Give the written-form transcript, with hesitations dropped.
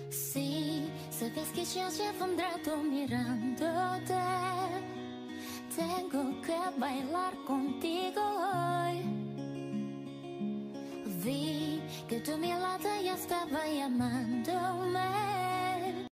Sí, sabes que ya llevo un rato mirándote. Tengo que bailar contigo hoy. Vi que tu mirada ya estaba llamándome.